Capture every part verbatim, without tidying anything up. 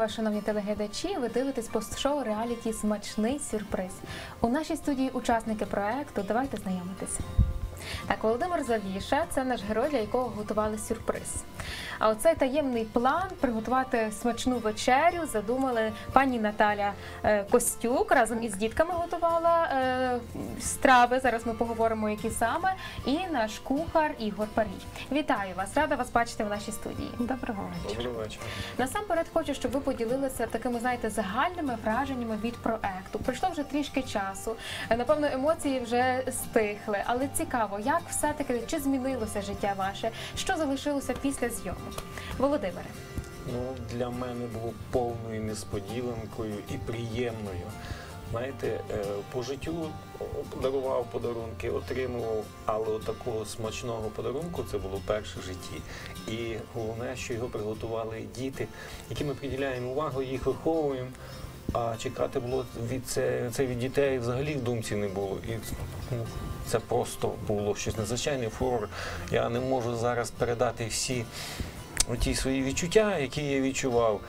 вас, шановні телеглядачі, ви дивитесь пост-шоу реаліті «Смачний сюрприз». У нашій студії учасники проекту. Давайте знайомитися. Так, Володимир Завіша – це наш герой, для якого готували сюрприз. А оцей таємний план приготувати смачну вечерю задумали пані Наталя Костюк, разом із дітками готувала е, страви, зараз ми поговоримо, які саме, і наш кухар Ігор Парій. Вітаю вас, рада вас бачити в нашій студії. Доброго вечора. Доброго вечора. Насамперед хочу, щоб ви поділилися такими, знаєте, загальними враженнями від проекту. Пройшло вже трішки часу, напевно, емоції вже стихли, але цікаво, як все-таки, чи змінилося життя ваше, що залишилося після зйомок? Володимире. Ну, для мене було повною несподіванкою і приємною. Знаєте, по життю дарував подарунки, отримував, але от такого смачного подарунку це було перше в житті. І головне, що його приготували діти, які ми приділяємо увагу, їх виховуємо. А чекати було від це, це від дітей взагалі в думці не було. І ну, це просто було щось надзвичайний фурор. Я не можу зараз передати всі ті свої відчуття, які я відчував.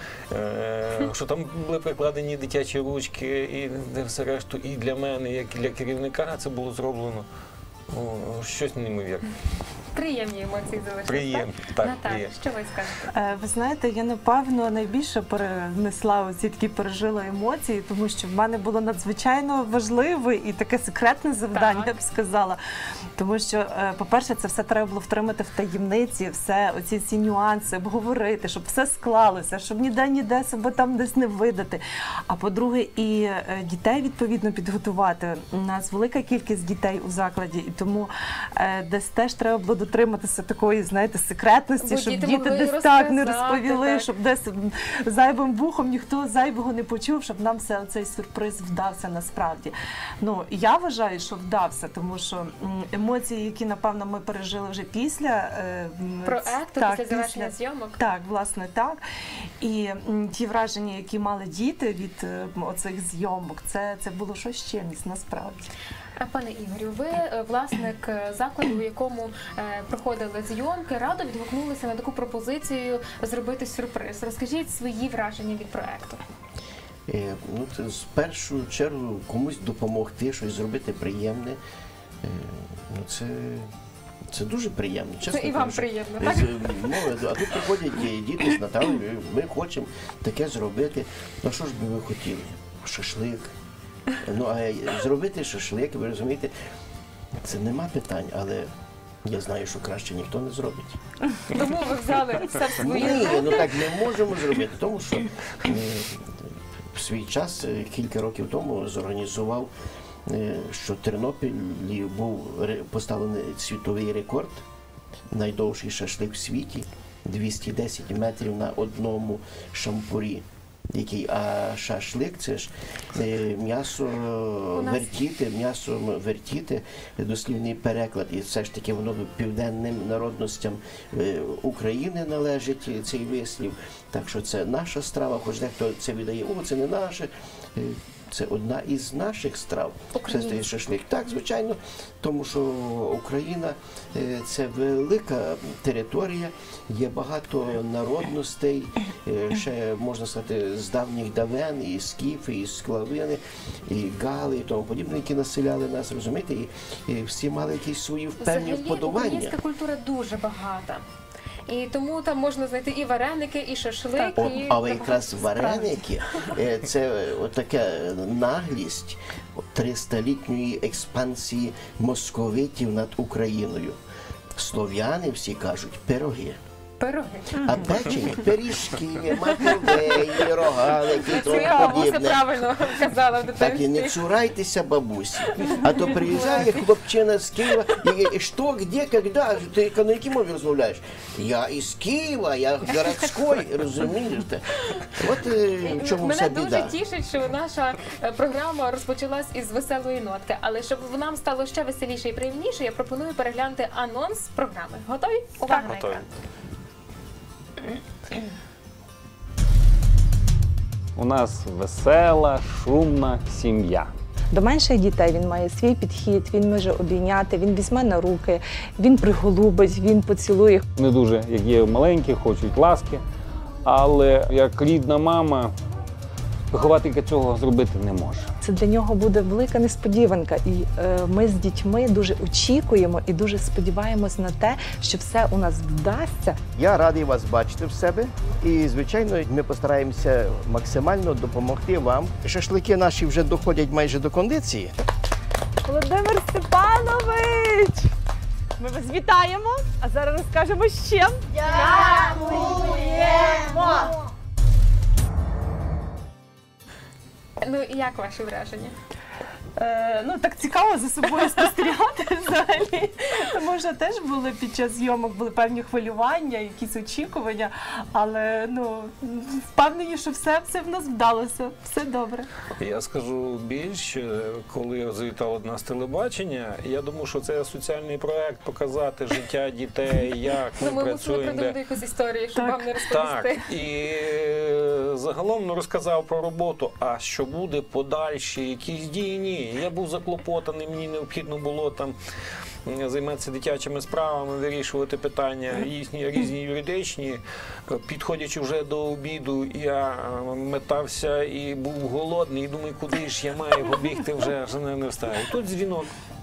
Е, що там були прикладені дитячі ручки і все решту. І для мене, як і для керівника, це було зроблено ну, щось неймовірне. Приємні емоції залишилися. Приємні, так. Наталя, приємні. що ви скажете? Ви знаєте, я, напевно, найбільше перенесла оці такі пережила емоції, тому що в мене було надзвичайно важливе і таке секретне завдання, Так. я б сказала. Тому що, по-перше, це все треба було втримати в таємниці, все, оці ці нюанси, обговорити, щоб все склалося, щоб ніде-ніде себе там десь не видати. А по-друге, і дітей, відповідно, підготувати. У нас велика кількість дітей у закладі, і тому десь теж треба було дотриматися такої, знаєте, секретності, Бо щоб діти діти могли десь так не розказати, розповіли, так. щоб десь зайвим вухом ніхто зайвого не почув, щоб нам все цей сюрприз вдався насправді. Ну, я вважаю, що вдався, тому що м, емоції, які, напевно, ми пережили вже після е, м, Проекту, так, після завершення зйомок? Так, власне, так. І м, ті враження, які мали діти від е, оцих зйомок, це, це було щось з чимось, насправді. Пане Ігорю, ви власник закладу, в якому е, проходили зйомки, радо відгукнулися на таку пропозицію зробити сюрприз. Розкажіть свої враження від проекту. Е, ну, це, в першу чергу комусь допомогти, щось зробити приємне. Е, ну, це, це дуже приємно. Чесно Це і вам кажучи. приємно, так? З, молоді, а тут приходять діти з Наталією, ми хочемо таке зробити. Ну що ж би ви хотіли? Шашлик. Ну, а зробити шашлик, ви розумієте, це нема питань, але я знаю, що краще ніхто не зробить. Тому ви взяли все в свої Ні, руки. ну так не можемо зробити, тому що е, в свій час, е, кілька років тому, зорганізував, е, що в Тернополі був ре- поставлений світовий рекорд, найдовший шашлик в світі, двісті десять метрів на одному шампурі. Який, а шашлик це ж е, м'ясо нас- вертіти, м'ясо вертіти, дослівний переклад, і все ж таки воно південним народностям е, України належить цей вислів. Так що це наша страва, хоч дехто це віддає, о, це не наше. Е, Це одна із наших страв. Все стає шашлик. Так, звичайно, тому що Україна е, це велика територія, є багато народностей, е, ще можна сказати з давніх давен, і скіфи, і склавини, і гали, і тому подібне, які населяли нас, розумієте, і, і всі мали якісь свої певні Взагалі, вподобання. українська культура дуже багата. І тому там можна знайти і вареники, і шашлик, От, і... але якраз вареники е, – це така наглість тристолітньої експансії московитів над Україною. Слов'яни всі кажуть пироги. Пироги. А печені – пиріжки, маківеї, рогалики і Це я тому бабуся подібне. правильно казала в Так і не дитинстві. цурайтеся бабусі. А то приїжджає хлопчина з Києва і, і що, де, коли? Ти на якій мові розмовляєш? Я із Києва, я городський, розумієте? От е, в чому Мене вся дуже біда. тішить, що наша е, програма розпочалась із веселої нотки. Але щоб нам стало ще веселіше і приємніше, я пропоную переглянути анонс програми. Готові? Увага на Готові. екран. У нас весела, шумна сім'я. До менших дітей він має свій підхід, він може обійняти, він візьме на руки, він приголубить, він поцілує. Не дуже, як є маленькі, хочуть ласки, але як рідна мама, вихователька цього зробити не може. Це для нього буде велика несподіванка. І е, ми з дітьми дуже очікуємо і дуже сподіваємось на те, що все у нас вдасться. Я радий вас бачити в себе. І, звичайно, ми постараємося максимально допомогти вам. Шашлики наші вже доходять майже до кондиції. Володимир Степанович! Ми вас вітаємо, а зараз розкажемо з чим. Дякуємо! Ну і як ваші враження? Е, ну, так цікаво за собою спостерігати взагалі. Тому що теж були під час зйомок були певні хвилювання, якісь очікування, але ну, впевнені, що все, все в нас вдалося, все добре. Я скажу більше, коли завітало до нас телебачення, я думаю, що це соціальний проект, показати життя дітей, як ми Ну, ми мусили працюємо. придумати де- якусь історію, щоб Так. вам не розповісти. Так, і е, загалом ну, розказав про роботу, а що буде подальші якісь дії, ні. Я був заклопотаний, мені необхідно було там м, займатися дитячими справами, вирішувати питання різні, різні юридичні. Підходячи вже до обіду, я е, метався і був голодний, і думаю, куди ж я маю побігти, вже аж не встаю. Тут дзвінок.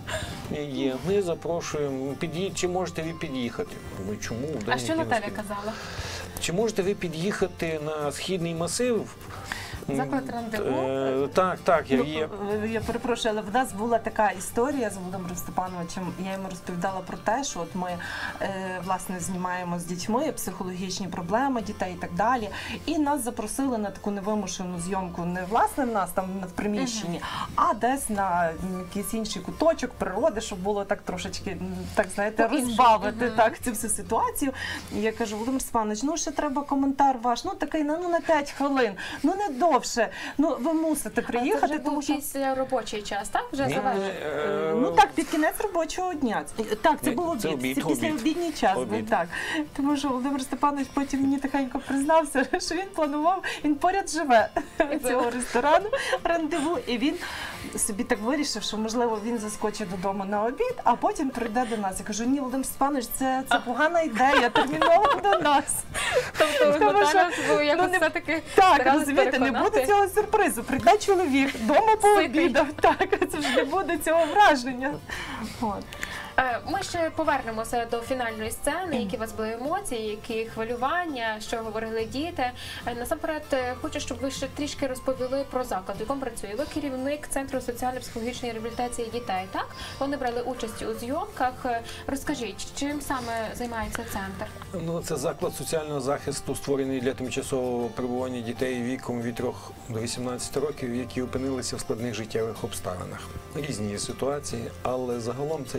Є. Ми запрошуємо, під'їдь, чи можете ви під'їхати? Ну чому? Де А що які Наталя нас- казала? Чи можете ви під'їхати на східний масив? Заклад рандеву? Е, Так, так, я є. Ну, я перепрошую, але в нас була така історія з Володимиром Степановичем. Я йому розповідала про те, що от ми е, власне знімаємо з дітьми психологічні проблеми дітей і так далі. І нас запросили на таку невимушену зйомку не власне в нас там в приміщенні, а десь на якийсь інший куточок природи, щоб було так трошечки, м, так знаєте, По-іншому. розбавити Мгм. так цю всю ситуацію. І я кажу, Володимир Степанович, ну ще треба коментар ваш, ну такий, ну, ну на п'ять хвилин, ну не довше. Ну ви мусите А приїхати, це вже тому був що після робочий час, так? Вже Ні, завершено? е, ну так, під кінець робочого дня. Так, це Ні, був це обід. обід, Це після обід. обідній час був, Обід. так. Тому що Володимир Степанович потім мені тихенько признався, що він планував, він поряд живе цього ресторану рандеву, і він собі так вирішив, що можливо він заскочить додому на обід, а потім прийде до нас. Я кажу, ні, Володимир Степанович, це, це погана ідея, терміново до нас. Тобто Тому Наталя що, ви якось ну, не- все-таки Так, старались розумієте, не переконати. буде цього сюрпризу. Прийде чоловік, вдома пообідав. Так, це ж не буде цього враження. От. Е, Ми ще повернемося до фінальної сцени, які у вас були емоції, які хвилювання, що говорили діти. Е, Насамперед, е, хочу, щоб ви ще трішки розповіли про заклад, в якому працює. Ви керівник Центру соціально-психологічної реабілітації дітей, так? Вони брали участь у зйомках. Е, Розкажіть, чим саме займається центр? Ну, це заклад соціального захисту, створений для тимчасового перебування дітей віком від трьох до вісімнадцяти років, які опинилися в складних життєвих обставинах. Різні є ситуації, але загалом це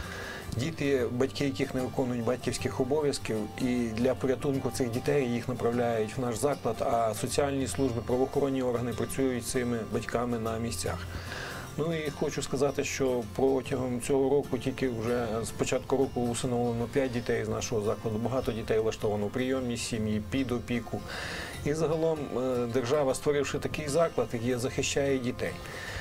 діти, батьки яких не виконують батьківських обов'язків, і для порятунку цих дітей їх направляють в наш заклад, а соціальні служби, правоохоронні органи працюють з цими батьками на місцях. Ну і хочу сказати, що протягом цього року, тільки вже з початку року усиновлено п'ять дітей з нашого закладу. Багато дітей влаштовано в прийомні сім'ї, під опіку. І загалом е, держава, створивши такий заклад, який захищає дітей.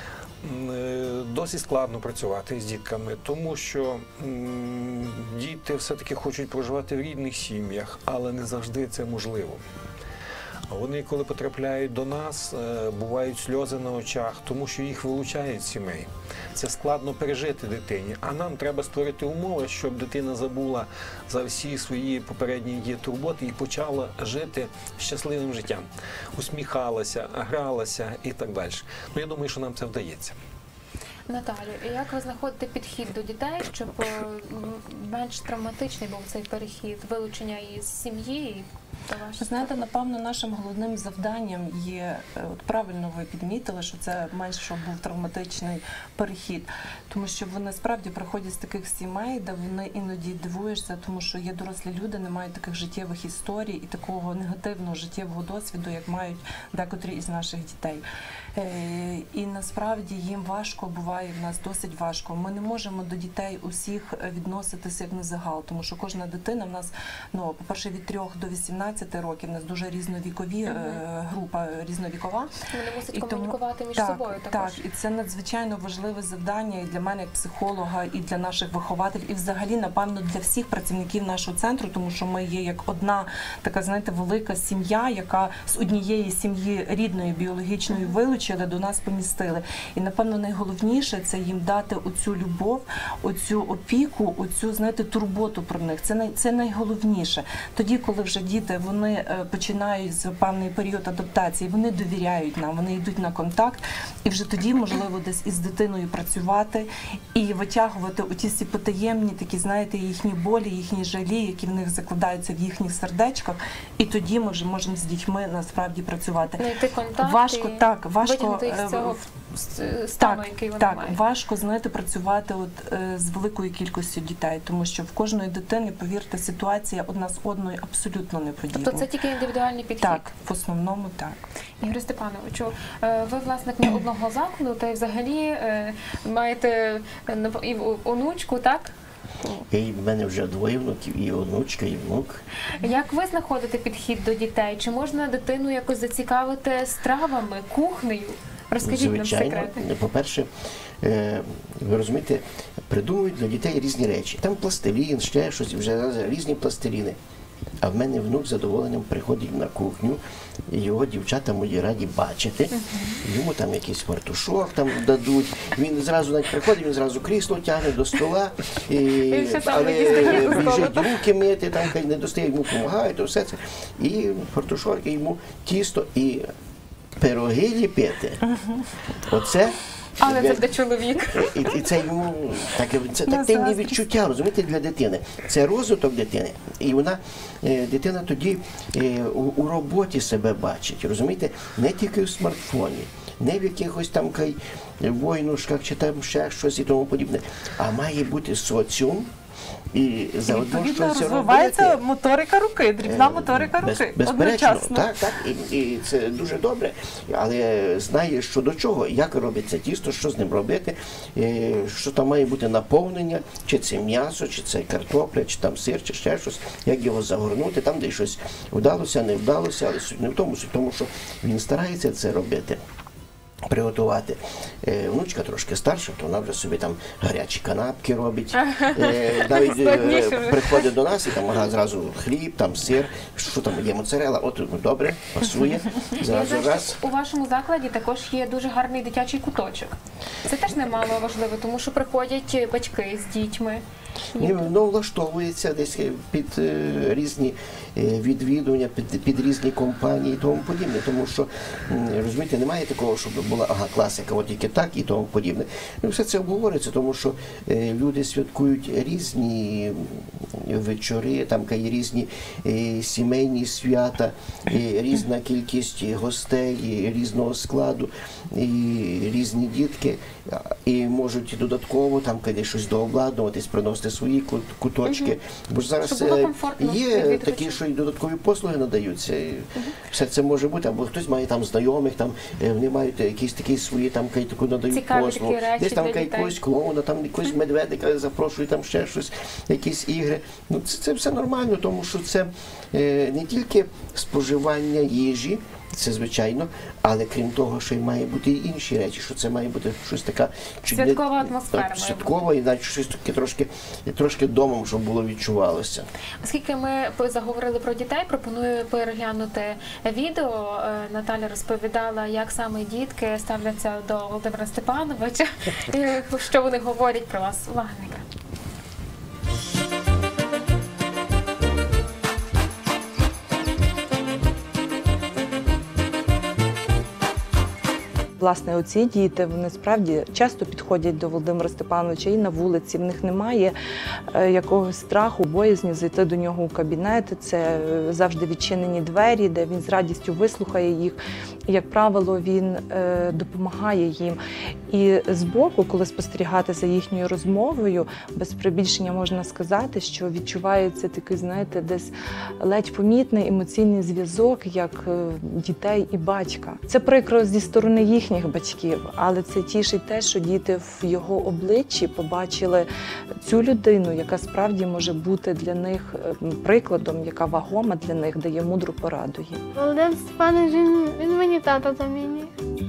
М, е, Досить складно працювати з дітками, тому що м, діти все-таки хочуть проживати в рідних сім'ях, але не завжди це можливо. Вони, коли потрапляють до нас, е, бувають сльози на очах, тому що їх вилучають з сімей. Це складно пережити дитині, а нам треба створити умови, щоб дитина забула за всі свої попередні є турботи і почала жити щасливим життям. Усміхалася, гралася і так далі. Ну, я думаю, що нам це вдається. Наталю, як ви знаходите підхід до дітей, щоб е, м, менш травматичний був цей перехід, вилучення із сім'ї? та ваше Ви знаєте, напевно, нашим головним завданням є, е, от правильно ви підмітили, що це менше щоб був травматичний перехід, тому що вони справді приходять з таких сімей, де вони іноді дивуєшся, тому що є дорослі люди, не мають таких життєвих історій і такого негативного життєвого досвіду, як мають декотрі із наших дітей. Е, І насправді їм важко, буває в нас досить важко. Ми не можемо до дітей усіх відноситися як на загал, тому що кожна дитина в нас, ну, по-перше, від трьох до вісімнадцяти дванадцяти років. У нас дуже різновікові е, група, різновікова. Вони мусять І тому- комунікувати між так, собою також. Так, і це надзвичайно важливе завдання і для мене як психолога, і для наших вихователів, і взагалі, напевно, для всіх працівників нашого центру, тому що ми є як одна така, знаєте, велика сім'я, яка з однієї сім'ї рідної, біологічної вилучили, до нас помістили. І, напевно, найголовніше – це їм дати оцю любов, оцю опіку, оцю, знаєте, турботу про них. Це, най, це найголовніше. Тоді, коли вже діти, вони е, починають з певний період адаптації, вони довіряють нам, вони йдуть на контакт, і вже тоді, можливо, десь із дитиною працювати і витягувати оті всі потаємні такі, знаєте, їхні болі, їхні жалі, які в них закладаються в їхніх сердечках, і тоді ми вже можемо з дітьми насправді працювати. Знайти контакт Важко, і так, важко, витягнути їх е, з цього в- стану, так, який вони так, мають. важко, знаєте, працювати от, е, з великою кількістю дітей, тому що в кожної дитини, повірте, ситуація одна з одною абсолютно не подібна. Тобто це тільки індивідуальний підхід? Так, в основному так. Ігор Степановичу, е, ви власник не одного закладу, та й взагалі е, маєте е, нап- і в- онучку, так? І в мене вже двоє внуків, і онучка, і внук. Як ви знаходите підхід до дітей? Чи можна дитину якось зацікавити стравами, кухнею? Розкажіть нам Звичайно, секрети. по-перше, е, ви розумієте, придумують для дітей різні речі. Там пластилін, ще щось, вже різні пластиліни. А в мене внук з задоволенням приходить на кухню, і його дівчата мої раді бачити. Йому там якийсь фартушок там дадуть. Він зразу навіть приходить, він зразу крісло тягне до стола, і, Він ще сам але не дістає до столу, біжить так? руки мити, там хай не достає, йому допомагають, то все це. І фартушок, і йому тісто, і пироги ліпити. Оце. Але для- це для чоловіка. і, і це йому таке це На тактильні заздрість. відчуття, розумієте, для дитини. Це розвиток дитини. І вона, е, дитина тоді е, у, у роботі себе бачить, розумієте, не тільки в смартфоні, не в якихось там кай, войнушках чи там ще щось і тому подібне, а має бути соціум. І заодно Відповідно, щось розвивається робити. моторика руки, дрібна Е, моторика без- руки, Безперечно, одночасно. так, так, і, і це дуже добре. Але знає, що до чого, як робиться тісто, що з ним робити, е, що там має бути наповнення, чи це м'ясо, чи це картопля, чи там сир, чи ще щось, як його загорнути, там де щось вдалося, не вдалося, але суть не в тому, суть в тому, що він старається це робити. Приготувати. Е, внучка трошки старша, то вона вже собі там гарячі канапки робить. Е, навіть е, Складніше вже. приходить до нас і там ага, зразу хліб, там сир, що там є моцарела, от ну, добре, пасує. Я Зразу знаю, раз. що у вашому закладі також є дуже гарний дитячий куточок. Це теж немало важливо, тому що приходять батьки з дітьми. Ні, ну, влаштовується десь під е, різні е, відвідування, під, під різні компанії і тому подібне. Тому що, м, розумієте, немає такого, щоб була ага, класика, от тільки так і тому подібне. Ну, все це обговорюється, тому що е, люди святкують різні вечори, там є різні е, сімейні свята, е, різна кількість гостей, е, різного складу, і різні дітки, а, і можуть додатково там коли щось дообладнуватись, приносити свої кут- куточки. Бо ж зараз Щоб було е, комфортно є відвідувачам. такі, що і додаткові послуги надаються. І все це може бути, або хтось має там знайомих, там е, вони мають якісь такі свої там кай- таку надають Цікаві послугу. такі речі Десь там для кай- дітей. якогось клоуна, там якогось медведика запрошують, там ще щось, якісь ігри. Ну це, це все нормально, тому що це е, не тільки споживання їжі. Це звичайно, але крім того, що й має бути і інші речі, що це має бути щось така чудне- Святкова атмосфера так, має святкова, і навіть щось таке трошки, трошки домом, щоб було відчувалося. Оскільки ми по- заговорили про дітей, пропоную переглянути відео. Е, Наталя розповідала, як саме дітки ставляться до Володимира Степановича, і що вони говорять про вас. Увага на екран. Власне, оці діти, вони справді часто підходять до Володимира Степановича і на вулиці. В них немає е, якогось страху, боязні зайти до нього у кабінет. Це е, завжди відчинені двері, де він з радістю вислухає їх. як правило, він е, допомагає їм. І збоку, коли спостерігати за їхньою розмовою, без прибільшення можна сказати, що відчувається такий, знаєте, десь ледь помітний емоційний зв'язок, як е, дітей і батька. Це прикро зі сторони їхніх батьків, але це тішить те, що діти в його обличчі побачили цю людину, яка справді може бути для них е, прикладом, яка вагома для них, дає мудру пораду їм. Володимир Степанович, він, він мені тата замінює.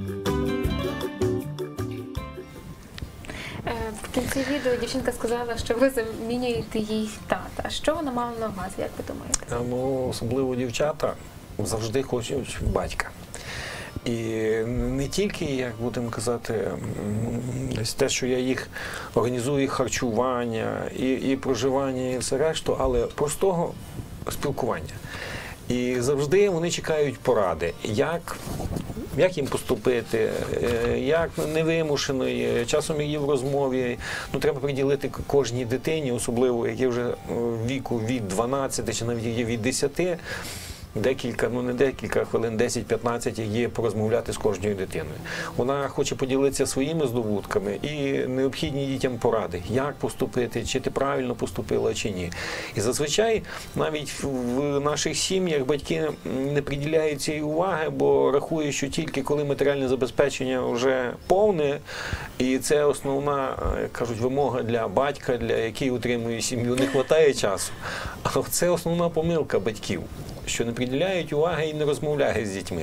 Е, В кінці відео дівчинка сказала, що ви замінюєте їй тата. А що вона мала на увазі, як ви думаєте? А, Ну, особливо дівчата завжди хочуть батька. І не тільки, як будемо казати, м, десь те, що я їх організую харчування і, і проживання, і все решту, але простого спілкування. І завжди вони чекають поради, як, як їм поступити, е, як невимушеної, часом її в розмові. Ну, треба приділити кожній дитині, особливо, які вже в віку від дванадцяти чи навіть є від десяти, декілька, ну не декілька хвилин, десять-п'ятнадцять є порозмовляти з кожною дитиною. Вона хоче поділитися своїми здобутками і необхідні дітям поради, як поступити, чи ти правильно поступила, чи ні. І зазвичай навіть в наших сім'ях батьки не приділяють цієї уваги, бо рахують, що тільки коли матеріальне забезпечення вже повне, і це основна, як кажуть, вимога для батька, для який утримує сім'ю, не вистачає часу. А це основна помилка батьків, що не приділяють уваги і не розмовляють з дітьми.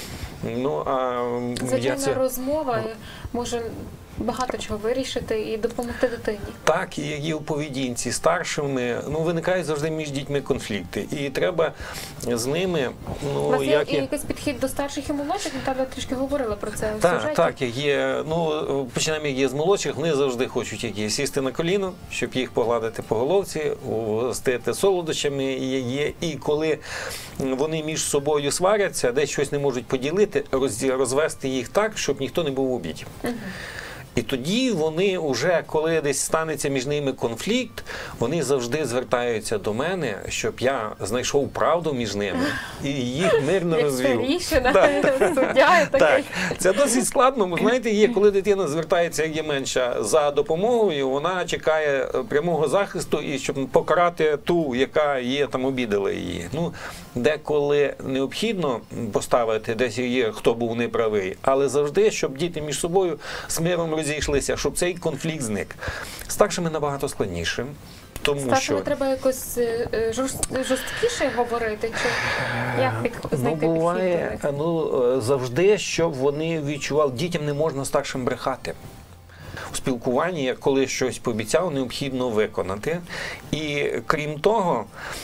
Ну, а Звичайна я це... розмова може багато чого вирішити і допомогти дитині. Так, і є у поведінці старшими, ну, виникають завжди між дітьми конфлікти. І треба з ними, ну, У вас є як і якийсь підхід до старших і молодших? Наталя трішки говорила про це в Так, сюжеті. так, як є, ну, починаємо, як є з молодших, вони завжди хочуть як є, сісти на коліно, щоб їх погладити по головці, угостити солодощами, і є. І коли вони між собою сваряться, десь щось не можуть поділити, роз- розвести їх так, щоб ніхто не був в обіді. Угу. І тоді вони вже, коли десь станеться між ними конфлікт, вони завжди звертаються до мене, щоб я знайшов правду між ними і їх мирно Як розвів. старішина, Так. суддя і Так, такий. це досить складно, бо знаєте, є, коли дитина звертається, як є менша, за допомогою, вона чекає прямого захисту і щоб покарати ту, яка є там, обідала її. Ну, деколи необхідно поставити, десь є, хто був неправий, але завжди, щоб діти між собою з миром розійшлися, щоб цей конфлікт зник. Старшими набагато складніше. Тому Старшими що треба якось е, е, жорст- жорсткіше говорити, чи як під, ну, знайти буває, підхід? ну, е, завжди, щоб вони відчували, дітям не можна старшим брехати. У спілкуванні, коли щось пообіцяв, необхідно виконати. І крім того,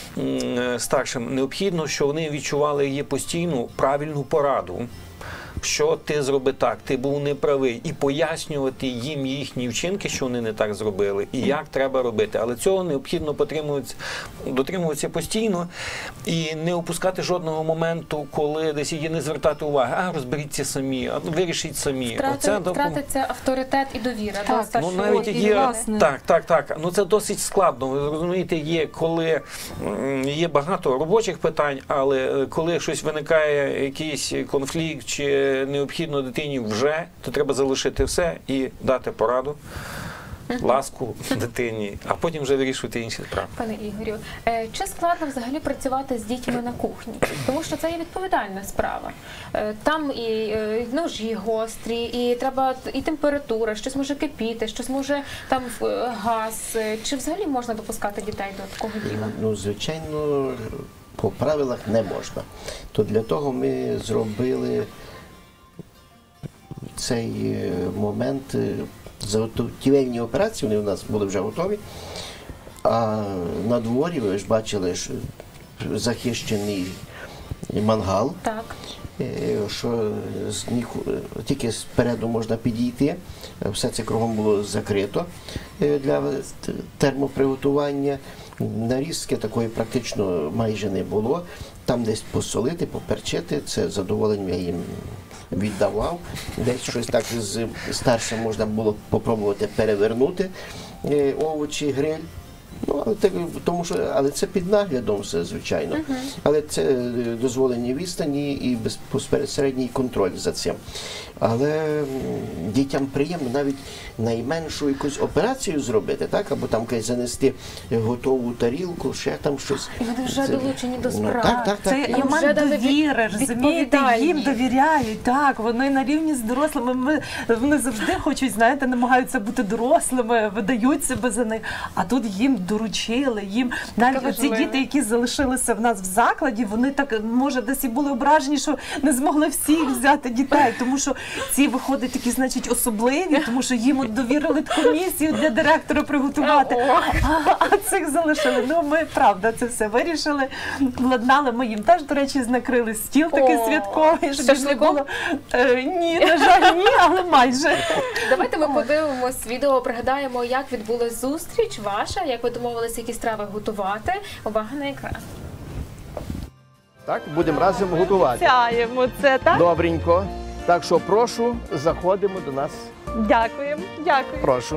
м, старшим необхідно, щоб вони відчували її постійну правильну пораду. Що ти зроби так, ти був неправий, і пояснювати їм їхні вчинки, що вони не так зробили, і як треба робити. Але цього необхідно дотримуватися постійно і не опускати жодного моменту, коли десь її не звертати уваги, а розберіться самі, а вирішіть самі. Втрати, Оце допом- втратиться авторитет і довіра до Так, старшого. Ну, навіть і є, власне. так, так, так. Ну, це досить складно. Ви розумієте, є, коли м, є багато робочих питань, але е, коли щось виникає, якийсь конфлікт чи необхідно дитині вже, то треба залишити все і дати пораду, ласку дитині, а потім вже вирішувати інші справи. Пане Ігорю, е, чи складно взагалі працювати з дітьми на кухні? Тому що це є відповідальна справа. Е, Там і е, ножі гострі, і треба і температура, щось може кипіти, щось може там е, газ. Е, Чи взагалі можна допускати дітей до такого діла? Ну, звичайно, по правилах не можна. То для того ми зробили цей е, момент, е, заготівельні операції, вони у нас були вже готові, а на дворі, ви ж бачили, що захищений мангал, Так. е, що з них, е, тільки спереду можна підійти, е, все це кругом було закрито е, для т- термоприготування. Нарізки такої практично майже не було. Там десь посолити, поперчити, це задоволення я їм віддавав. Десь щось так з старшим можна було попробувати перевернути е, овочі, гриль. Ну, але, так, тому що, але це під наглядом все, звичайно. Мгм. Але це е, дозволені відстані і безпосередній контроль за цим. Але м, дітям приємно навіть найменшу якусь операцію зробити, так? Або там якось занести готову тарілку, ще там щось. І вони вже Це- долучені до Ну, справи. так, так, Це так. Їм вже елемент дали довіри, розумієте, відповідальність. їм довіряють, так, вони на рівні з дорослими, ми, вони завжди хочуть, знаєте, намагаються бути дорослими, видають себе за них, а тут їм доручили, їм навіть ці важливо. діти, які залишилися в нас в закладі, вони так, може, десь і були ображені, що не змогли всіх взяти дітей, тому що ці виходять такі, значить, особливі, тому що їм от довірили таку місію для директора приготувати, а, а цих залишили. Ну, ми, правда, це все вирішили, владнали. Ми їм теж, до речі, накрили стіл такий О, святковий, з щоб їм не шашликом? було. Е, ні, на жаль, ні, але майже. Давайте ми подивимось відео, пригадаємо, як відбулась зустріч ваша, як ви домовилися, які страви готувати. Увага на екран. Так, будемо разом готувати. Обіцяємо це, так? Добренько. Так що прошу, заходимо до нас. Дякуємо, дякую. Прошу.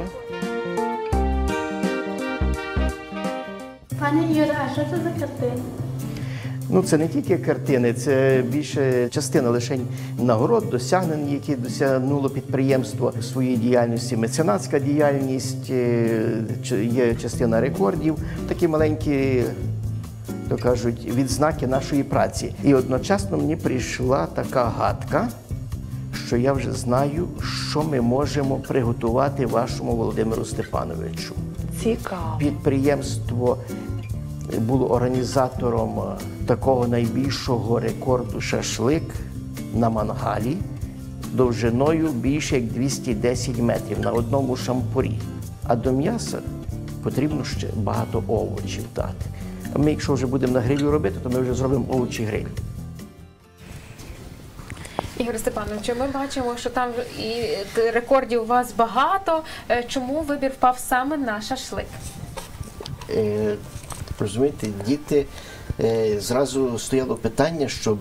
Пане Юра, а що це за картина? Ну, це не тільки картини, це більше частина лише нагород, досягнень, які досягнуло підприємство своєї діяльності, меценатська діяльність, е, ч- є частина рекордів, такі маленькі, то кажуть, відзнаки нашої праці. І одночасно мені прийшла така гадка, що я вже знаю, що ми можемо приготувати вашому Володимиру Степановичу. Цікаво. Підприємство було організатором такого найбільшого рекорду шашлик на мангалі довжиною більше як двісті десять метрів на одному шампурі. А до м'яса потрібно ще багато овочів дати. А ми, якщо вже будемо на грилю робити, то ми вже зробимо овочі гриль. Ігор Степанович, ми бачимо, що там і рекордів у вас багато. Е, Чому вибір впав саме на шашлик? Е, розумієте, діти, е, зразу стояло питання, щоб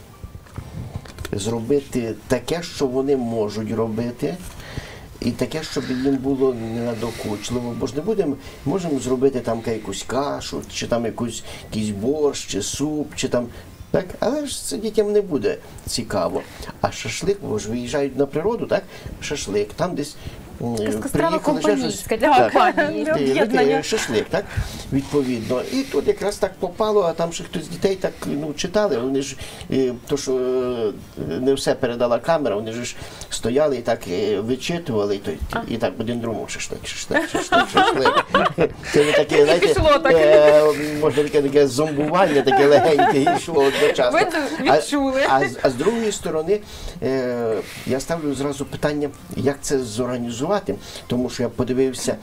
зробити таке, що вони можуть робити, і таке, щоб їм було не надокучливо. Бо ж не будемо, можемо зробити там якусь кашу, чи там якусь, якийсь борщ, чи суп, чи там. Так, але ж це дітям не буде цікаво. А шашлик, бо ж виїжджають на природу, так? Шашлик, там десь м, Така страва приїхали ще щось. компанійська, для Так, компанії. ти- Об'єднання. ти- шашлик, так? Відповідно. І тут якраз так попало, а там ще хтось з дітей так ну, читали, вони ж, е, то що е, не все передала камера, вони ж стояли і так е, вичитували, і, то, і так один другому шашлик, шашлик, шашлик, шашлик. Це не таке, знаєте, пішло так. е, можна таке, таке зомбування, таке легеньке і йшло одночасно. Ви А- відчули. А, з- а з другої сторони, е, я ставлю зразу питання, як це зорганізувати, тому що я подивився,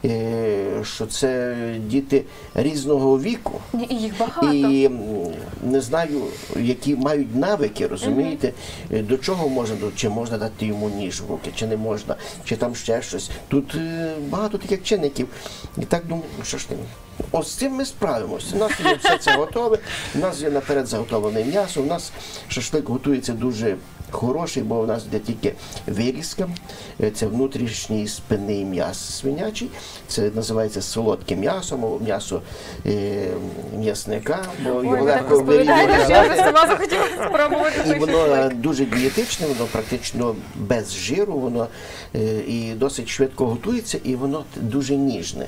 е, що це діти різного віку. Ні, і їх багато. І м, не знаю, які мають навики, розумієте, е, до чого можна, до- чи можна дати йому ніж в руки, чи не можна, чи там ще щось. Тут е, багато таких чинників. І так думаю, ну що ж ти, ось з цим ми справимося. У нас є все це готове, у нас є наперед заготовлене м'ясо, у нас шашлик готується дуже хороший, бо у нас йде тільки вирізка, е, це внутрішній спинний м'яс свинячий, це називається солодке м'ясо, або м'ясо е, м'ясника, бо його Ой, ви так легко розповідаєте, що я вже вирізати. сама захотіла спробувати І той воно шашлик. дуже дієтичне, воно практично без жиру, воно е, і досить швидко готується, і воно дуже ніжне.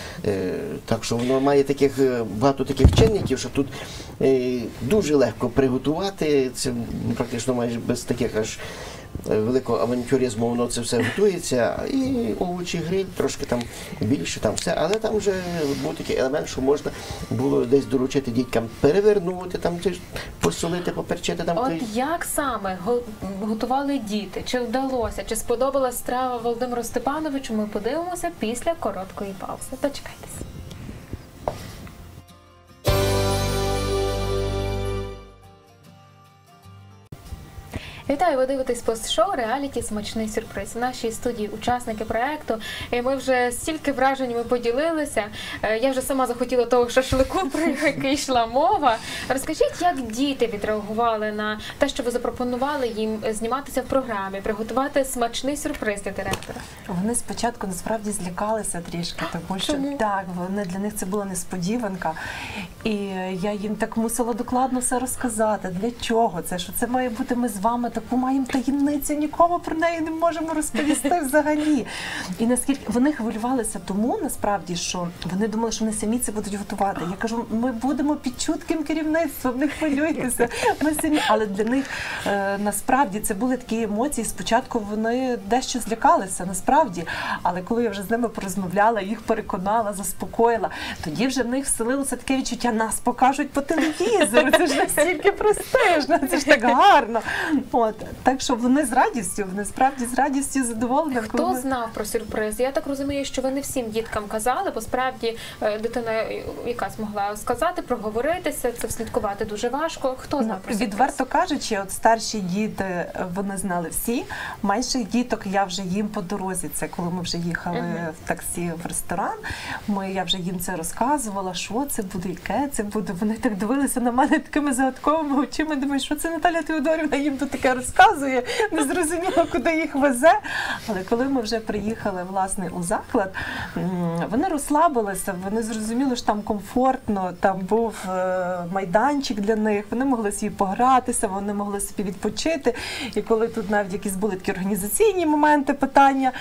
Е, Так що воно має таких е, багато таких чинників, що тут е, дуже легко приготувати. Це практично майже без таких аж е, великого авантюризму воно це все готується. І овочі гриль, трошки там більше, там все. Але там вже був такий елемент, що можна було десь доручити діткам перевернути, там чи ж посолити, поперчити там. От як саме го- готували діти? Чи вдалося? Чи сподобалась страва Володимиру Степановичу? Ми подивимося після короткої паузи. Дочекайтесь. Вітаю, ви дивитесь пост-шоу «Реаліті. Смачний сюрприз». В нашій студії учасники проєкту. І ми вже стільки враженнями поділилися. Я вже сама захотіла того шашлику, про який йшла мова. Розкажіть, як діти відреагували на те, що ви запропонували їм зніматися в програмі, приготувати смачний сюрприз для директора? Вони спочатку насправді злякалися трішки, тому що Чому? так, вони, для них це була несподіванка. І я їм так мусила докладно все розказати. Для чого це? Що це має бути ми з вами таку маємо таємницю, нікому про неї не можемо розповісти взагалі. І наскільки вони хвилювалися тому, насправді, що вони думали, що вони самі це будуть готувати. Я кажу, ми будемо під чутким керівництвом, не хвилюйтеся, ми самі. Але для них е, насправді це були такі емоції. Спочатку вони дещо злякалися, насправді. Але коли я вже з ними порозмовляла, їх переконала, заспокоїла, тоді вже в них вселилося таке відчуття, нас покажуть по телевізору, це ж настільки престижно, це ж так гарно. От. Так що вони з радістю, вони справді з радістю задоволені. Хто ми... знав про сюрприз? Я так розумію, що ви не всім діткам казали, бо справді дитина якась могла сказати, проговоритися, це вслідкувати дуже важко. Хто знав про сюрприз? Відверто кажучи, от старші діти, вони знали всі, менших діток я вже їм по дорозі, це коли ми вже їхали uh-huh. в таксі в ресторан, ми, я вже їм це розказувала, що це буде, яке це буде. Вони так дивилися на мене такими загадковими очима, думаю, що це Наталя Теодорівна їм тут таке розказує, не зрозуміло, куди їх везе. Але коли ми вже приїхали, власне, у заклад, вони розслабилися, вони зрозуміли, що там комфортно, там був майданчик для них, вони могли собі погратися, вони могли собі відпочити. І коли тут навіть якісь були такі організаційні моменти, питання,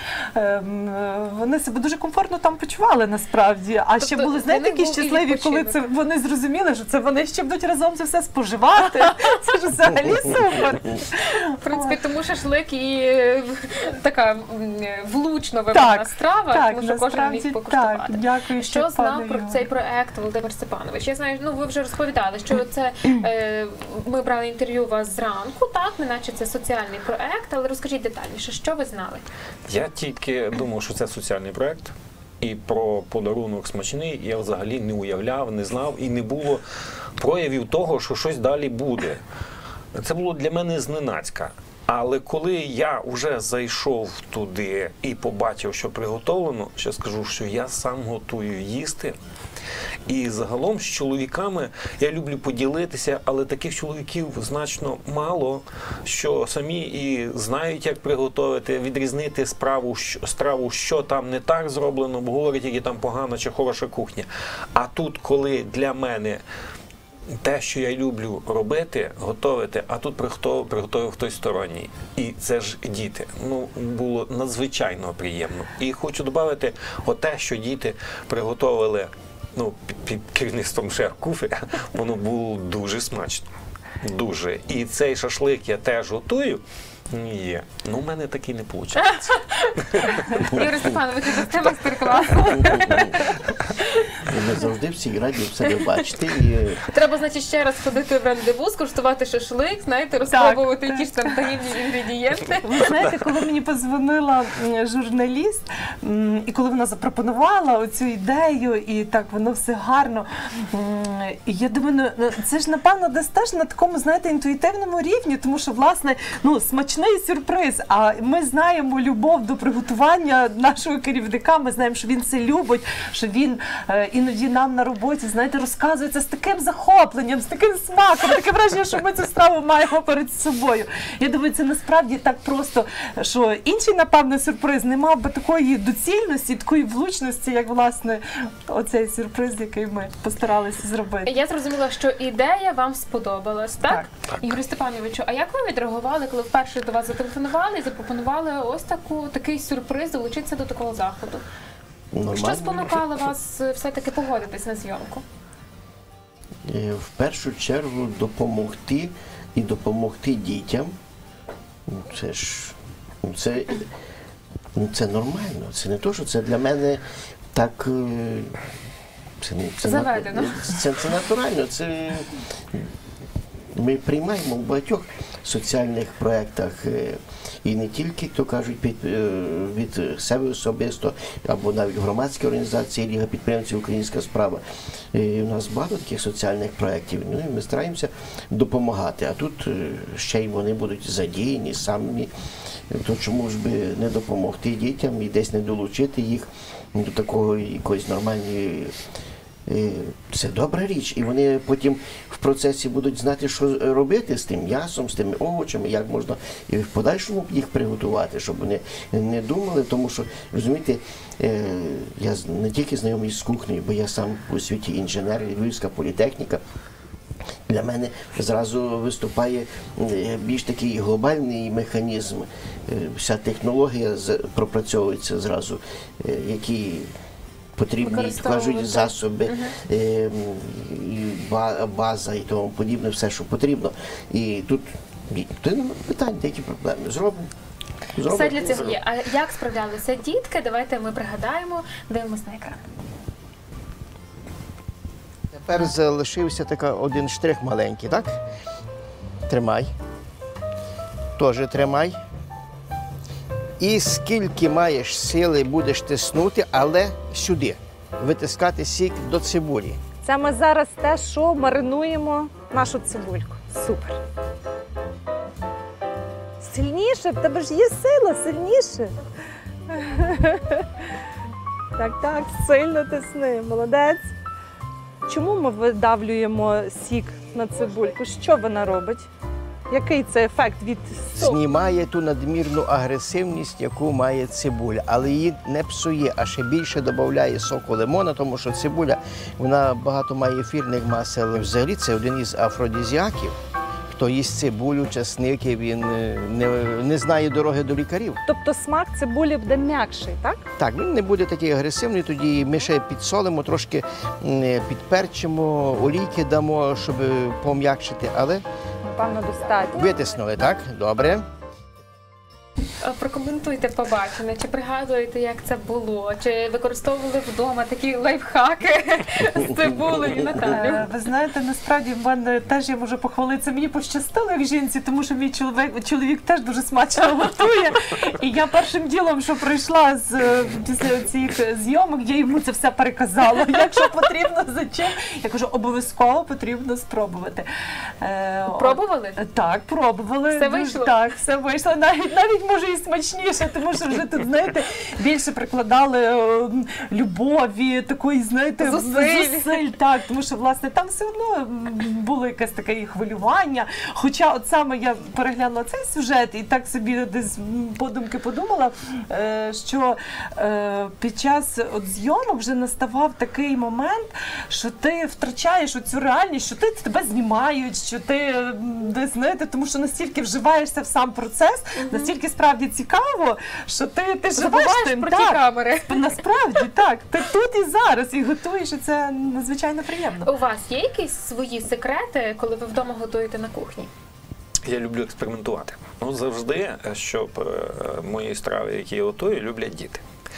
вони себе дуже комфортно там почували, насправді. А тобто, ще були, знаєте, такі щасливі, коли це вони зрозуміли, що це вони ще будуть разом це все споживати. Це ж взагалі супер. В принципі, тому шашлик і така влучно вибрана страва, так, тому що кожен міг покуштувати. Так, дякую, що знав про цей проект Володимир Степанович? Я знаю, ну ви вже розповідали, що це е, ми брали інтерв'ю у вас зранку, так, неначе це соціальний проект, але розкажіть детальніше, що ви знали? Я тільки думав, що це соціальний проект. І про подарунок смачний я взагалі не уявляв, не знав і не було проявів того, що щось далі буде. Це було для мене зненацька. Але коли я вже зайшов туди і побачив, що приготовлено, ще скажу, що я сам готую їсти. І загалом з чоловіками я люблю поділитися, але таких чоловіків значно мало, що самі і знають, як приготувати, відрізнити справу, що, страву, що там не так зроблено, бо говорять, які там погана чи хороша кухня. А тут, коли для мене те, що я люблю робити, готувати, а тут приготував, приготував хтось сторонній. І це ж діти. Ну, було надзвичайно приємно. І хочу додати, оте, що діти приготували, ну, під, під керівництвом шеф-кухаря, воно було дуже смачно. Дуже. І цей шашлик я теж готую. Ні, ну в мене такий не вийде. Юрій Степанович, це майстер-клас. Ми завжди всі раді в себе бачити. І... Треба, значить, ще раз ходити в рандеву, скуштувати шашлик, знаєте, розпробувати якісь там таємні інгредієнти. Ви знаєте, коли мені подзвонила журналіст, і коли вона запропонувала оцю ідею, і так воно все гарно, і я думаю, ну, це ж, напевно, десь теж на такому, знаєте, інтуїтивному рівні, тому що, власне, ну, смачний сюрприз, а ми знаємо любов до приготування нашого керівника, ми знаємо, що він це любить, що він е, іноді нам на роботі, знаєте, розказується з таким захопленням, з таким смаком, таке враження, що ми цю страву маємо перед собою. Я думаю, це насправді так просто, що інший, напевно, сюрприз не мав би такої доцільності, такої влучності, як, власне, оцей сюрприз, який ми постаралися зробити. Я зрозуміла, що ідея вам сподобалась, так? Так. Так. Ігорю Степановичу, а як ви відреагували, коли вперше до вас зателефонували і запропонували ось таку, такий сюрприз, долучитися до такого заходу? Нормально. Що спонукало вас все-таки погодитись на зйомку? В першу чергу допомогти і допомогти дітям. Це ж це, це нормально. Це не те, що це для мене так. Це, це, заведено. Це, це натурально. Це ми приймаємо у багатьох соціальних проєктах. І не тільки, то кажуть, від, від себе особисто, або навіть громадські організації, Ліга підприємців «Українська справа». І у нас багато таких соціальних проєктів. Ну, і ми стараємося допомагати. А тут ще й вони будуть задіяні самі. То чому ж би не допомогти дітям і десь не долучити їх до такого якоїсь нормальної. Це добра річ, і вони потім в процесі будуть знати, що робити з тим м'ясом, з тими овочами, як можна і в подальшому їх приготувати, щоб вони не думали, тому що, розумієте, я не тільки знайомий з кухнею, бо я сам у світі інженер, Львівська політехніка. Для мене зразу виступає більш такий глобальний механізм, вся технологія пропрацьовується зразу, які потрібні, кажуть, засоби, uh-huh. база і тому подібне, все, що потрібно. І тут питання, які проблеми. Зробимо. Зробимо. Все для цього є. А як справлялися дітки? Давайте ми пригадаємо, дивимось на екран. Тепер залишився така один штрих маленький, так? Тримай. Теж тримай. І скільки маєш сили, будеш тиснути, але сюди. Витискати сік до цибулі. Це ми зараз те, що маринуємо нашу цибульку. Супер. Сильніше, в тебе ж є сила, сильніше. Так, так, сильно тисни, молодець. Чому ми видавлюємо сік на цибульку? Що вона робить? Який це ефект від соку? Знімає ту надмірну агресивність, яку має цибуля, але її не псує, а ще більше додає соку лимона, тому що цибуля, вона багато має ефірних масел. Взагалі це один із афродизіаків. Хто їсть цибулю, часники, він не, не знає дороги до лікарів. Тобто смак цибулі буде м'якший, так? Так, він не буде такий агресивний, тоді ми ще підсолимо, трошки підперчимо, олійки дамо, щоб пом'якшити, але напевно, достатньо. Витиснули, так? Добре. Прокоментуйте побачене, чи пригадуєте, як це було, чи використовували вдома такі лайфхаки з цибулею, Наталю? Ви знаєте, насправді в мене теж я можу похвалитися, мені пощастило як жінці, тому що мій чоловік, чоловік теж дуже смачно готує. І я першим ділом, що прийшла з, після цих зйомок, я йому це все переказала. Якщо потрібно, за чим? Я кажу, обов'язково потрібно спробувати. Пробували? Так, пробували. Все вийшло? Так, все вийшло. Навіть, навіть може і смачніше, тому що вже тут, знаєте, більше прикладали о, любові, такої, знаєте, зусиль. зусиль, так, тому що, власне, там все одно було якесь таке хвилювання. Хоча от саме я переглянула цей сюжет і так собі десь подумки подумала, е, що е, під час от зйомок вже наставав такий момент, що ти втрачаєш оцю реальність, що ти тебе знімають, що ти десь, знаєте, тому що настільки вживаєшся в сам процес, настільки справді цікаво, що ти, ти живеш тим. Про ті камери. Насправді, так. Ти тут і зараз, і готуєш, і це надзвичайно приємно. У вас є якісь свої секрети, коли ви вдома готуєте на кухні? Я люблю експериментувати. Ну, завжди, щоб мої страви, які я готую, люблять діти.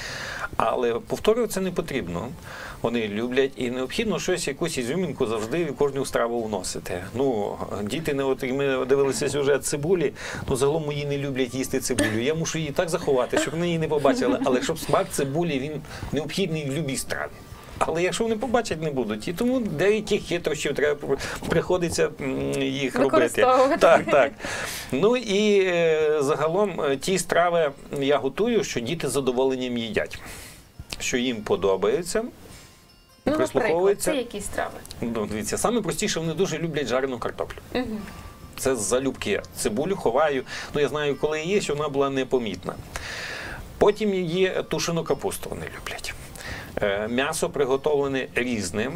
Але повторювати це не потрібно. Вони люблять і необхідно щось, якусь ізюмінку завжди в кожну страву вносити. Ну, діти, не от ми дивилися сюжет цибулі, ну загалом мої не люблять їсти цибулю. Я мушу її так заховати, щоб вони її не побачили. Але щоб смак цибулі, він необхідний в любій страві. Але якщо вони побачать, не будуть. І тому деяких хитрощів треба приходиться їх робити. Так, так. Ну і е, загалом ті страви я готую, що діти з задоволенням їдять. Що їм подобається. Ну, наприклад, це які страви? Ну, дивіться, саме простіше, вони дуже люблять жарену картоплю. Угу. Це залюбки. Цибулю ховаю. Ну, я знаю, коли є, що вона була непомітна. Потім є тушену капусту, вони люблять. М'ясо приготовлене різним.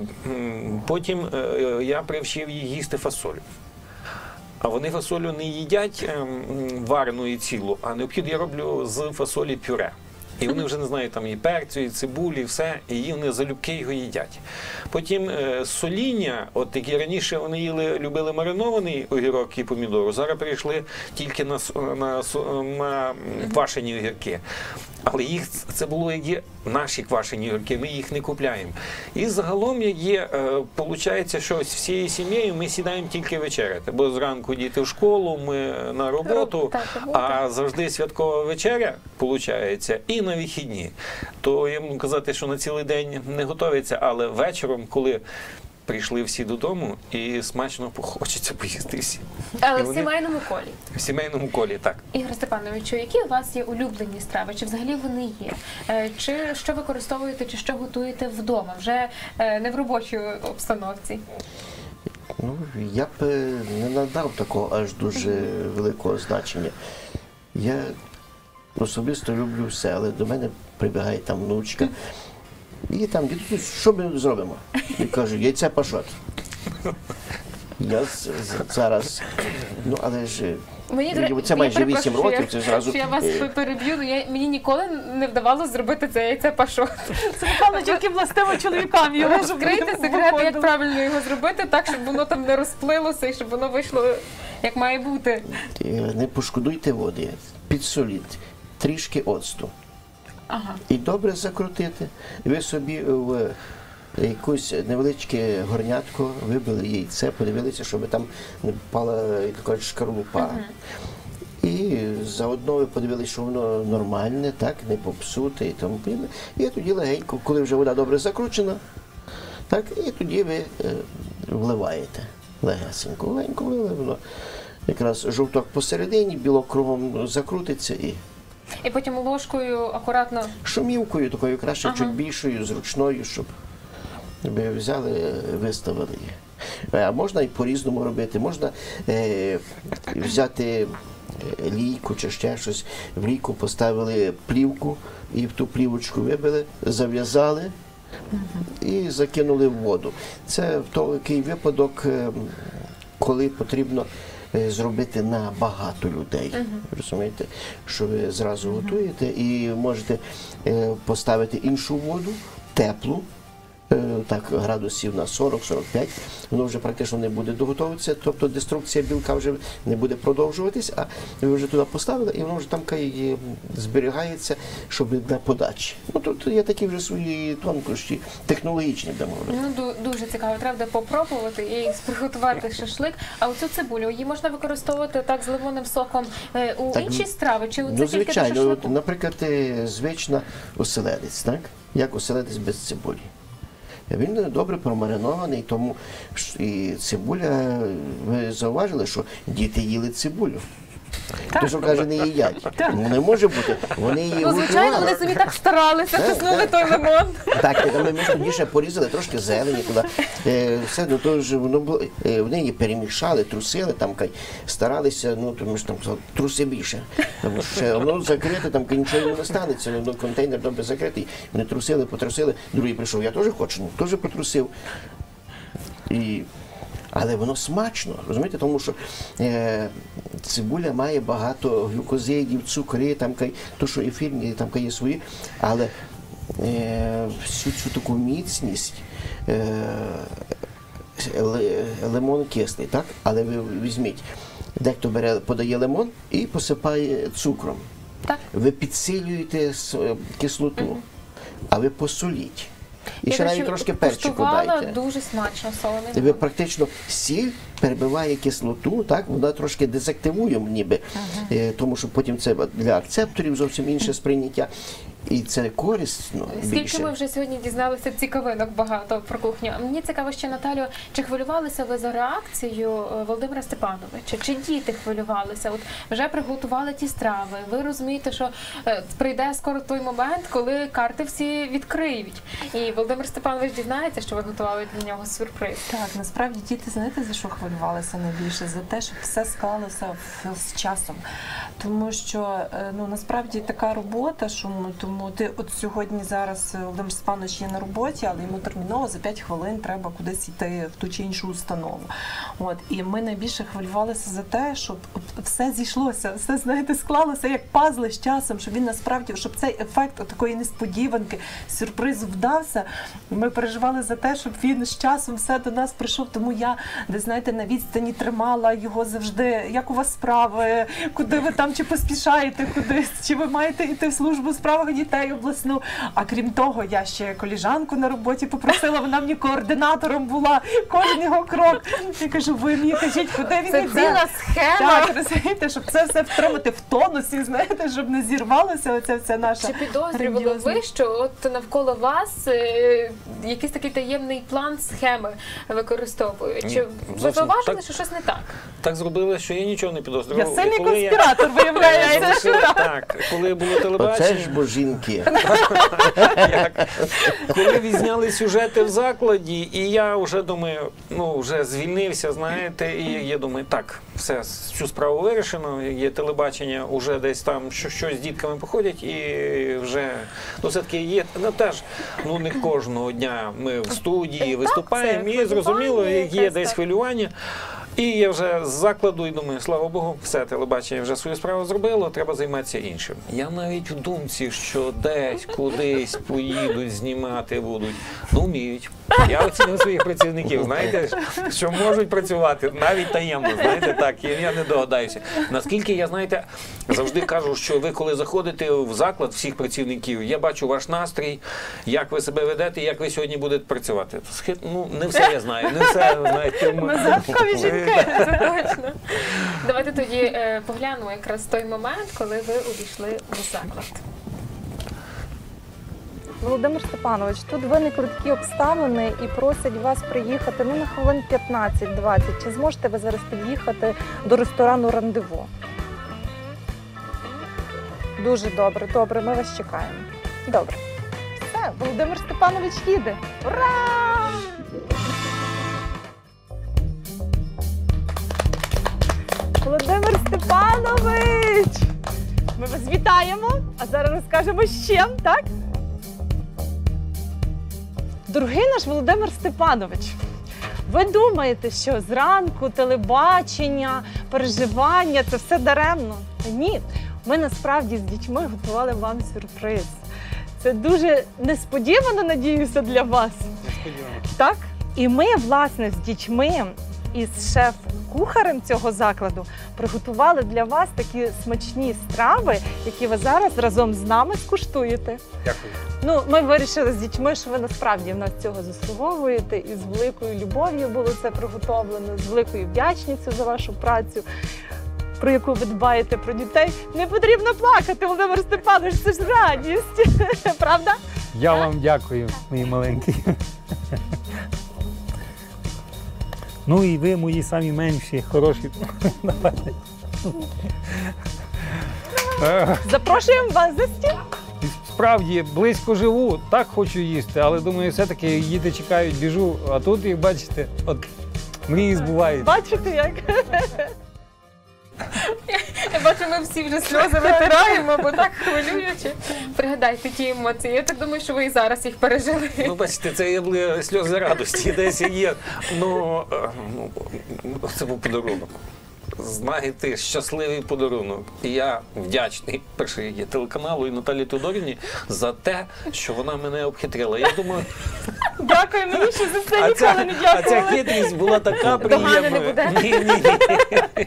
Потім я привчив їх їсти фасолю. А вони фасолю не їдять варену і цілу, а необхідно я роблю з фасолі пюре. І вони вже не знають там і перцю, і цибулі, і все, і вони залюбки його їдять. Потім е, соління, от які раніше вони їли, любили маринований огірок і помідору, зараз перейшли тільки на, на, на квашені огірки. Але їх це було як є наші квашені огірки, ми їх не купляємо. І загалом як є, виходить, що ось всією сім'єю ми сідаємо тільки вечеряти, бо зранку діти в школу, ми на роботу, а завжди святкова вечеря, виходить, і на вихідні. То я можу казати, що на цілий день не готується, але вечором, коли прийшли всі додому і смачно хочеться поїсти всі. Але І в вони- сімейному колі. В сімейному колі, так. Ігор Степановичу, які у вас є улюблені страви? Чи взагалі вони є? Е, Чи що використовуєте, чи що готуєте вдома? Вже е, не в робочій обстановці? Ну, я б е, не надав такого аж дуже великого значення. Я особисто люблю все, але до мене прибігає там внучка. І там, дідусь, що ми зробимо? Я кажу, яйце пашот. Я з- з- зараз, ну але ж, Мені, це я майже перепрошую, вісім що років, я- це зразу... що я вас е, переб'ю, ну, я, мені ніколи не вдавалося зробити це яйце пашот. Це, напевно, тільки властиво чоловікам його. щоб Розкрийте воно секрет, як виходило. правильно його зробити, так, щоб воно там не розплилося і щоб воно вийшло як має бути. е, Не пошкодуйте води, підсоліть, трішки оцту. Ага. І добре закрутити. Ви собі в якусь невеличке горнятко вибили яйце, подивилися, щоб там не впала така шкарлупа. І заодно ви подивилися, що воно нормальне, так, не попсуте і тому подібне. І тоді легенько, коли вже вода добре закручена, так, і тоді ви е, вливаєте легесенько, легенько вилили, воно якраз жовток посередині, білок кругом закрутиться і І потім ложкою акуратно. шумівкою такою краще, Ага. чуть більшою, зручною, щоб ви взяли, виставили її. А можна і по-різному робити. Можна е, взяти е, лійку чи ще щось, в лійку поставили плівку і в ту плівочку вибили, зав'язали і закинули в воду. Це в такий випадок, е, коли потрібно е, зробити на багато людей. Розумієте, що ви зразу готуєте і можете е, поставити іншу воду, теплу, е, так, градусів на сорок сорок п'ять, воно вже практично не буде доготовуватися, тобто деструкція білка вже не буде продовжуватись, а ви вже туди поставили, і воно вже там кай- зберігається, щоб для подачі. Ну, тут є такі вже свої тонкощі, технологічні, де мовити. Ну, ду- дуже цікаво. Треба буде попробувати і приготувати шашлик. А оцю цибулю, її можна використовувати так з лимонним соком е, у Так, інші страви? Чи це Ну, тільки до звичайно, от, шашлику? наприклад, е, звична оселедець, так? Як оселедець без цибулі. Він добре промаринований, тому ж і цибуля, ви зауважили, що діти їли цибулю. Хто що каже, не їдять. Ну, не може бути. Вони її Ну, звичайно, готували. вони собі так старалися, Так, тиснули так. той лимон. Так, ми, ми ж тоді ще порізали трошки зелені туди. Е, все, ну, то ж воно було, е, вони її перемішали, трусили, там, кай, старалися, ну, тому що там сказали, труси більше. Тому що ще воно закрите, там кай, нічого не станеться, ну, контейнер добре закритий. Вони трусили, потрусили, другий прийшов, я теж хочу, ну, теж потрусив. І... Але воно смачно, розумієте, тому що е, цибуля має багато глюкозидів, цукри, там кай, то, що ефірні, там кай є свої, але е, всю цю таку міцність е, ле- лимон кислий, так? Але ви візьміть, дехто бере, подає лимон і посипає цукром. Так. Ви підсилюєте с- кислоту, а ви посоліть. І Я, ще до навіть речі, трошки перчику куштувала, дайте. дуже смачно солений. І ви практично сіль перебиває кислоту, так, вона трошки дезактивує ніби, е, тому що потім це для акцепторів зовсім інше сприйняття. І це корисно Скільки більше. ми вже сьогодні дізналися цікавинок багато про кухню. Мені цікаво ще, Наталю, чи хвилювалися ви за реакцію е, Володимира Степановича? Чи діти хвилювалися? От вже приготували ті страви. Ви розумієте, що е, прийде скоро той момент, коли карти всі відкриють. І Володимир Степанович дізнається, що ви готували для нього сюрприз. Так, насправді діти, знаєте, за що хвилювалися найбільше? За те, щоб все склалося в- з часом. Тому що, е, ну, насправді така робота, що ми, тому Тому ти от сьогодні зараз Володимир Степанович є на роботі, але йому терміново за п'ять хвилин треба кудись йти в ту чи іншу установу. От, і ми найбільше хвилювалися за те, щоб от все зійшлося, все, знаєте, склалося як пазли з часом, щоб він насправді, щоб цей ефект от такої несподіванки, сюрпризу вдався. Ми переживали за те, щоб він з часом все до нас прийшов, тому я, де, знаєте, на відстані тримала його завжди, як у вас справи, куди ви там, чи поспішаєте кудись, чи ви маєте йти в службу у справах дітей обласну. А крім того, я ще коліжанку на роботі попросила, вона мені координатором була, кожен його крок. Я кажу, ви мені кажіть, куди він Це йде. ціла схема. Так, розумієте, щоб це все втримати в тонусі, знаєте, щоб не зірвалося оця вся наша Чи підозрювали грандіозна- ви, що от навколо вас е, якийсь такий таємний план схеми використовують? Ні, Чи ви зовсім зауважили, так. що щось не так? Так зробили, що я нічого не Я підозрював. сильний І коли я- конспіратор, виявляється, що так. Так, коли було Оце телебачення, ж бо жінки. як, коли відзняли сюжети в закладі, і я вже думаю, ну вже звільнився, знаєте, і я думаю, так, все, цю справу вирішено, є телебачення, вже десь там що- щось з дітками походять, і вже, ну все-таки є, ну теж, ну не кожного дня ми в студії виступаємо, і зрозуміло, хвилювання є якесь, десь так. хвилювання. І я вже з закладу і думаю, слава Богу, все, телебачення вже свою справу зробило, треба займатися іншим. Я навіть в думці, що десь, кудись поїдуть, знімати будуть, ну вміють. Я оцінив своїх працівників, знаєте, що можуть працювати, навіть таємно, знаєте, так, я, я не догадаюся. Наскільки я, знаєте, завжди кажу, що ви коли заходите в заклад всіх працівників, я бачу ваш настрій, як ви себе ведете, як ви сьогодні будете працювати. Схи- Ну, не все я знаю, не все, знаєте. ми- Загадкові жінки. Це точно. Давайте тоді е, поглянемо якраз той момент, коли ви увійшли в заклад. Володимир Степанович, тут виникли такі обставини і просять вас приїхати ну, на хвилин п'ятнадцять-двадцять. Чи зможете ви зараз під'їхати до ресторану «Рандеву»? Дуже добре, добре, ми вас чекаємо. Добре. Все, Володимир Степанович їде. Ура! Володимир Степанович! Ми вас вітаємо, а зараз розкажемо з чим, так? Дорогий наш Володимир Степанович, ви думаєте, що зранку телебачення, переживання – це все даремно? Ні, ми насправді з дітьми готували вам сюрприз. Це дуже несподівано, надіюся, для вас. Несподівано. Так? І ми, власне, з дітьми і з шеф-кухарем цього закладу приготували для вас такі смачні страви, які ви зараз разом з нами скуштуєте. Дякую. Ну, ми вирішили з дітьми, що ви насправді в нас цього заслуговуєте, і з великою любов'ю було це приготовлено, з великою вдячністю за вашу працю, про яку ви дбаєте про дітей. Не потрібно плакати, Володимир Степанович, це ж радість, правда? Я вам дякую, мої маленькі. Ну і ви, мої самі менші, хороші. Е, Запрошуємо вас за стіл. Справді, близько живу, так хочу їсти, але думаю, все-таки діти чекають, біжу, а тут, як бачите, от мрії збуваються. Бачите, як? Я бачу, ми всі вже сльози витираємо, бо так хвилююче. Пригадайте ті емоції. Я так думаю, що ви і зараз їх пережили. Ну, бачите, це були сльози радості, десь є. Ну, е, ну, це був подарунок. Знаєте, щасливий подарунок. І я вдячний, перше, є телеканалу і Наталі Тодорівні за те, що вона мене обхитрила. Я думаю, Дякую, мені ще за це а ніколи ця, не а ця дякували. хитрість була така Догани не приємна. буде? Ні, ні, ні.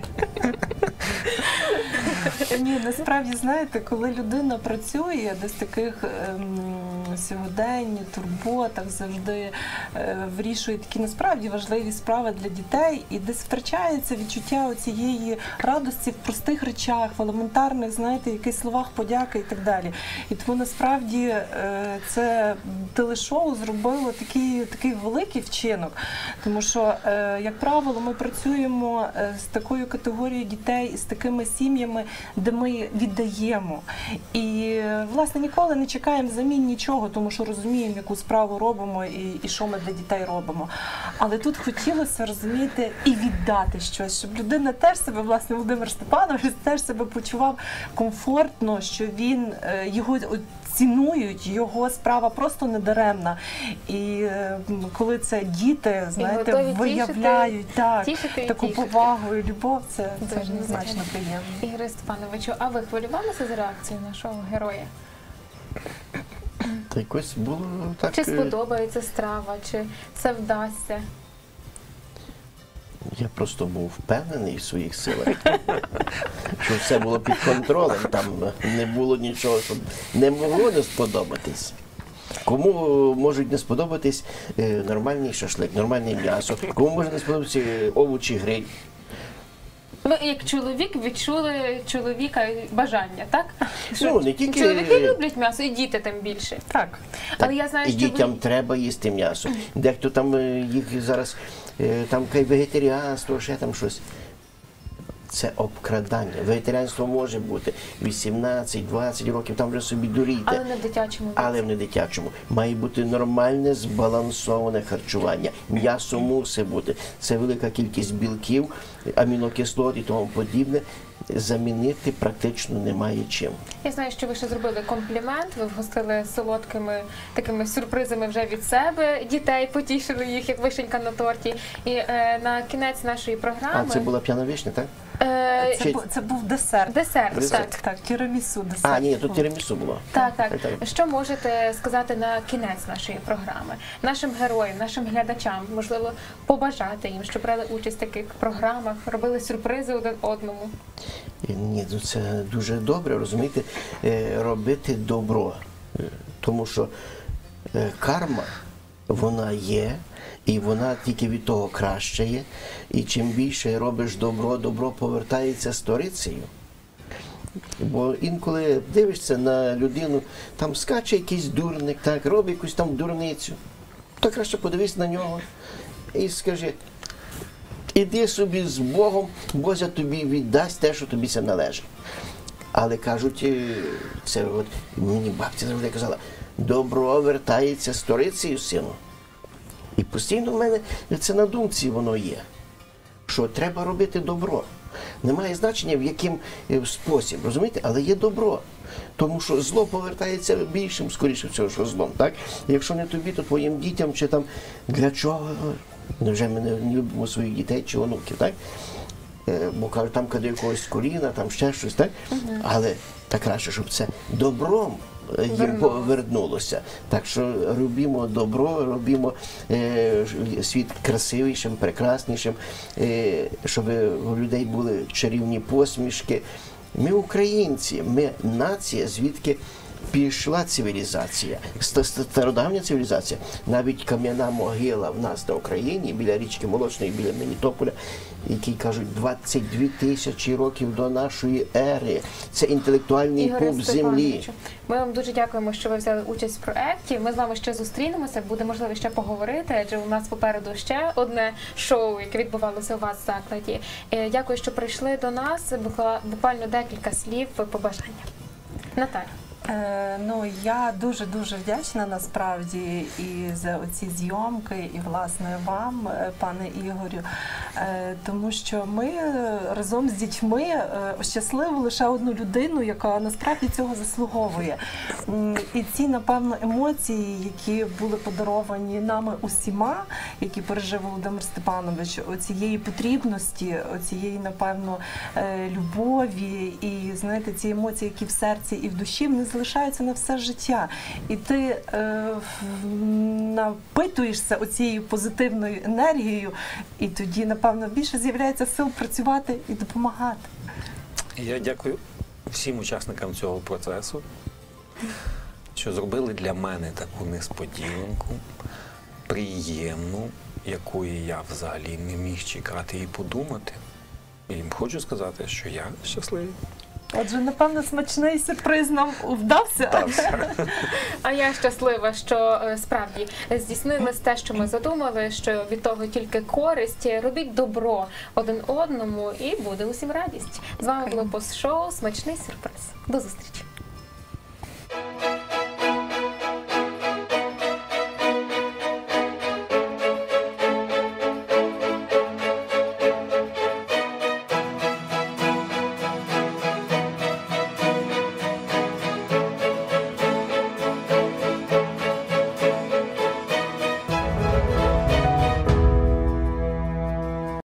Ні, насправді, знаєте, коли людина працює десь в таких ем, сьогоденні, турботах, завжди е, вирішує такі насправді важливі справи для дітей, і десь втрачається відчуття цієї радості в простих речах, в елементарних, знаєте, якихось словах подяки і так далі. І тому насправді е, це телешоу зробило такий, такий великий вчинок, тому що, е, як правило, ми працюємо е, з такою категорією дітей і з такими сім'ями, де ми віддаємо. І, власне, ніколи не чекаємо замін нічого, тому що розуміємо, яку справу робимо і, і що ми для дітей робимо. Але тут хотілося, розумієте, і віддати щось, щоб людина теж себе, власне, Володимир Степанович теж себе почував комфортно, що він, е, його цінують, його справа просто недаремна. І е, коли це діти, знаєте, готові виявляють так, тішити і таку тішити. повагу і любов, це, це Дуже ж однозначно надзвичайно. приємно. Ігоре Степановичу, а ви хвилювалися за реакцію нашого героя? Та якось було так. Чи е, сподобається страва, чи це вдасться? Я просто був впевнений в своїх силах, що все було під контролем, там не було нічого, щоб не могло не сподобатись. Кому можуть не сподобатись е, нормальний шашлик, нормальне м'ясо, кому може не сподобатися е, овочі, гриль. Ви як чоловік відчули чоловіка бажання, так? Ну, не тільки- Чоловіки люблять м'ясо, і діти тим більше. Так. Але я знаю, І що дітям ви... треба їсти м'ясо. Дехто там е, їх зараз е, там кай вегетаріанство, ще там щось. Це обкрадання. Вегетаріанство може бути вісімнадцять-двадцять років, там вже собі дурійте. Але не в дитячому віці. Але в недитячому. Має бути нормальне, збалансоване харчування. М'ясо мусить бути. Це велика кількість білків, амінокислот і тому подібне. Замінити практично немає чим. Я знаю, що ви ще зробили комплімент, ви вгостили солодкими такими сюрпризами вже від себе дітей, потішили їх, як вишенька на торті. І е, на кінець нашої А програми... це була п'яна вишня, так? Е, Це, Чи- бу- це був десерт. десерт, Десерт. так. Так, тірамісу десерт. А, ні, тут тірамісу було. Так, так. Так. Що можете сказати на кінець нашої програми? Нашим героям, нашим глядачам, можливо, побажати їм, щоб брали участь в таких програмах, робили сюрпризи один одному. Ні, ну це дуже добре, розумієте, е, робити добро. Е, Тому що е, карма, вона є, і вона тільки від того краще є. І чим більше робиш добро, добро повертається сторицею. Бо інколи дивишся на людину, там скаче якийсь дурник, так, робить якусь там дурницю. То краще подивись на нього і скажи: іди собі з Богом, Бозя тобі віддасть те, що тобі це належить. Але кажуть, е, це от мені бабця завжди казала, добро вертається сторицею, сину. І постійно в мене це на думці воно є, що треба робити добро. Немає значення, в яким е, спосіб, розумієте, але є добро. Тому що зло повертається більшим, скоріше всього, що злом, так? Якщо не тобі, то твоїм дітям, чи там для чого? Невже ми не любимо своїх дітей чи онуків, так? Е, Бо кажуть, там каде якогось коліна, там ще щось, так? Але так краще, щоб це добром е, їм Вернулося. повернулося. Так що робімо добро, робімо е, світ красивішим, прекраснішим, е, щоб у людей були чарівні посмішки. Ми українці, ми нація, звідки пішла цивілізація, ста- ста- стародавня цивілізація. Навіть кам'яна могила в нас на Україні, біля річки Молочної, біля Мелітополя, які кажуть двадцять дві тисячі років до нашої ери. Це інтелектуальний Ігоре пуп землі. Степановичу, ми вам дуже дякуємо, що ви взяли участь в проєкті. Ми з вами ще зустрінемося, буде можливо ще поговорити, адже у нас попереду ще одне шоу, яке відбувалося у вас в закладі. Е, Дякую, що прийшли до нас. Буква- Буквально декілька слів побажання. Наталя. Е, ну, я дуже-дуже вдячна насправді і за оці зйомки, і власне вам, е, пане Ігорю, е, тому що ми е, разом з дітьми е, ощасливили лише одну людину, яка насправді цього заслуговує. М, І ці, напевно, емоції, які були подаровані нами усіма, які пережив Володимир Степанович, оцієї потрібності, оцієї, напевно, е, любові і, знаєте, ці емоції, які в серці і в душі, вони залишаються на все життя. І ти е, в- напитуєшся оцією позитивною енергією, і тоді, напевно, більше з'являється сил працювати і допомагати. Я дякую всім учасникам цього процесу, що зробили для мене таку несподіванку, приємну, якої я взагалі не міг чекати і подумати. І хочу сказати, що я щасливий. Отже, напевно, смачний сюрприз нам вдався. Та все. А я щаслива, що е, справді здійснилось те, що ми задумали, що від того тільки користь. Робіть добро один одному і буде усім радість. З вами було пост-шоу «Смачний сюрприз». До зустрічі!